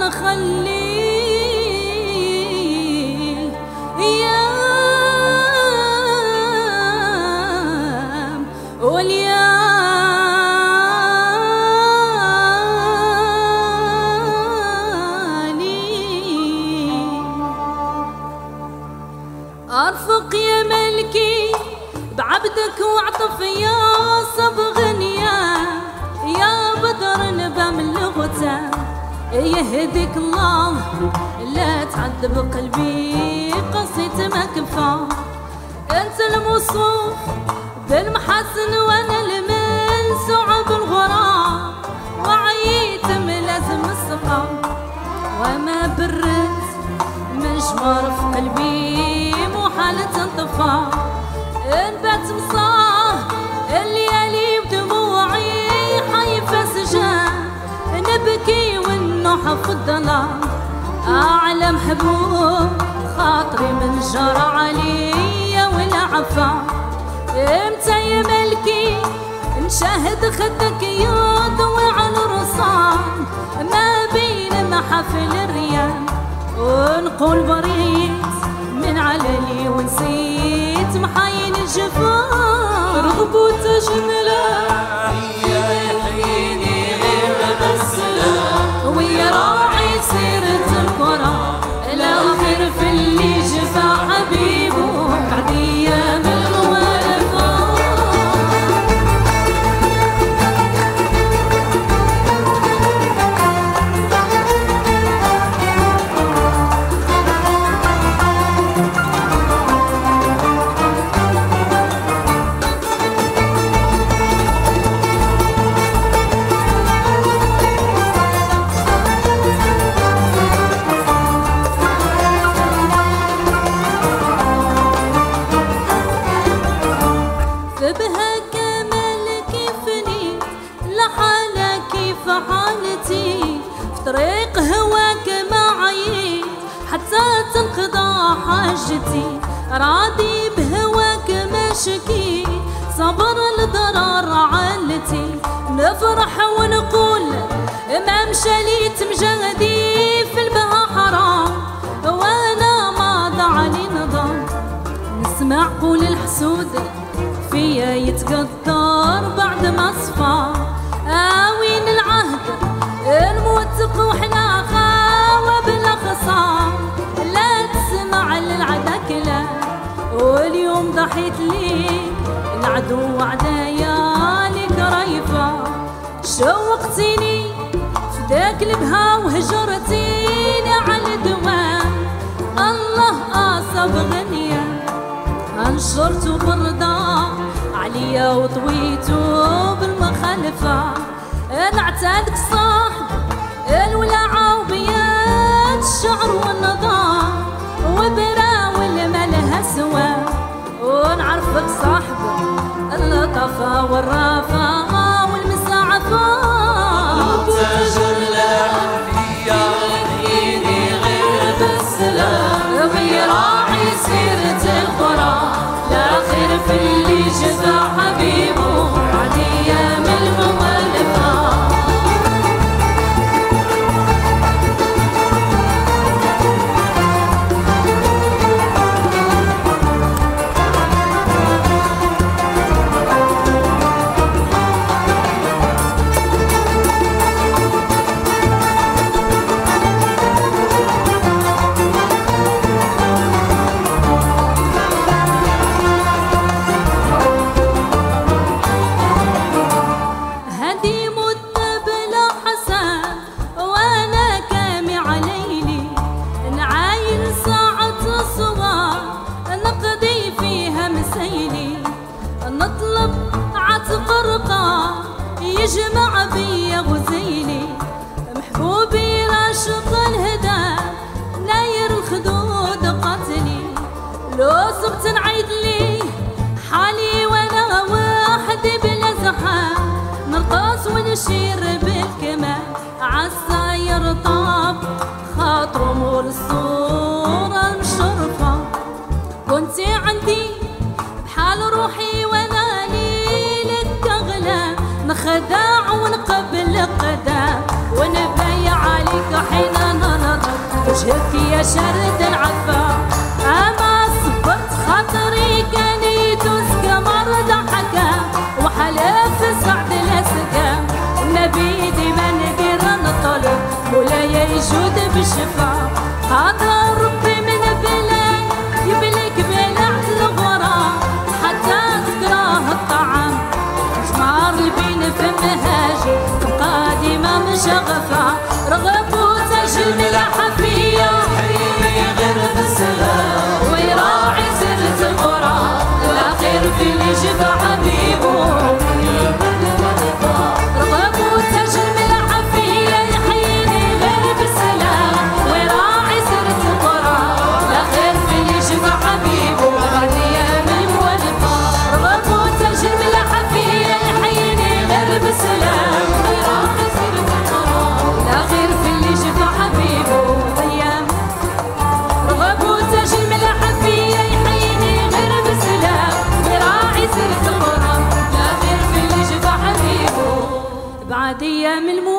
خليه ايام وليالي. ارفق يا ملكي بعبدك واعطف يا صبغ يا بدر نبى من لغته يهديك الله لا تعذب قلبي قصيت ما كفى. انت الموصوف بالمحاسن وانا المنسوع بالغرام وعيت ملازم السقا وما برت مجمر في قلبي محال تنطفى. انبات مصاه الليالي بدموعي حيفا سجان نبكي والنوح في الظلام اعلى محبوب خاطري من جرى عليا ولا عفا. امتى يا ملكي نشاهد خدك يضوي على الرصان ما بين محافل الريان ونقول بريت من علالي ونسيت محاين الجفان. رغبوت جملة يا يحييني غير بالسلام ويا راعي سيرة القرى الآخر في اللي جفا حبيبه بعد أيام الموالفة. طريق هواك ما عييت حتى تنقضى حاجتي راضي بهواك ما شكيت صبر الضرر عالتي نفرح ونقول ما مشاليت مجهدي في البها حرام وانا ما ضاعني نظام. نسمع قول الحسود فيا يتقدر بعد ما صفى وين العهد الموثق وحنا خاوة بلا خصام لا تسمع للعدا كلام واليوم ضحيت ليك العدو عدايا لك ريفة. شوقتيني فداك البها وهجرتيني على الدوام الله اصاب غنية انشرتو بالرضا عليا وطويتو بالمخالفة. انا اعتادك صاحب الولعة وبيات الشعر والنظام وبراول ما لها سوا ونعرفك صاحب اللطافة والرافة والمساعفة. جملة يا يحييني غير بالسلام غير راعي سيرة القرى لا خير في اللي جفا حبيبه بعد ايام الموالفة. نطلب عتق رقا يجمع بيا غزيلي محبوبي راشق الهدى ناير الخدود قتلي لو صبت نعيد لي حالي وانا وحدي بلا زحام نرقص ونشير بالكمان عالساير طاب خاطر مول الصورة المشرفة كنتي عندي بحال روحي وانا ليلك اغلى نخدع ونقبل قدام ونبايع عليك حين لك يا شرد العفا أما صبرت خاطري كان يدوس قمر ضحكة وحلف سعد الأسكة النبي ديما ندير نطلب مولاي يجود بالشفا خاطر ربي من بلاد يبليك بلعت الغرام حتى تكره الطعام جمار البين فمهاج تبقى ديما مشغفة رغب وتاج الملاحة فيا حيني غير بالسلام ويراعي سرة القرى الأخير في اللي جفا حبيبه رغب وتاج الملاحة فيا يحييني غير بالسلام ويراعي سرة القرى الأخير في اللي جفا حبيبه بعد أيام المولفة رغب وتاج الملاحة فيا يحييني غير بالسلام ويراعي سرة القرى الأخير في اللي جفا حبيبه أيام رغب وتاج الملاحة فيا يحييني غير بالسلام ويراعي سرة القرى الأخير في اللي جفا حبيبه بعد أيام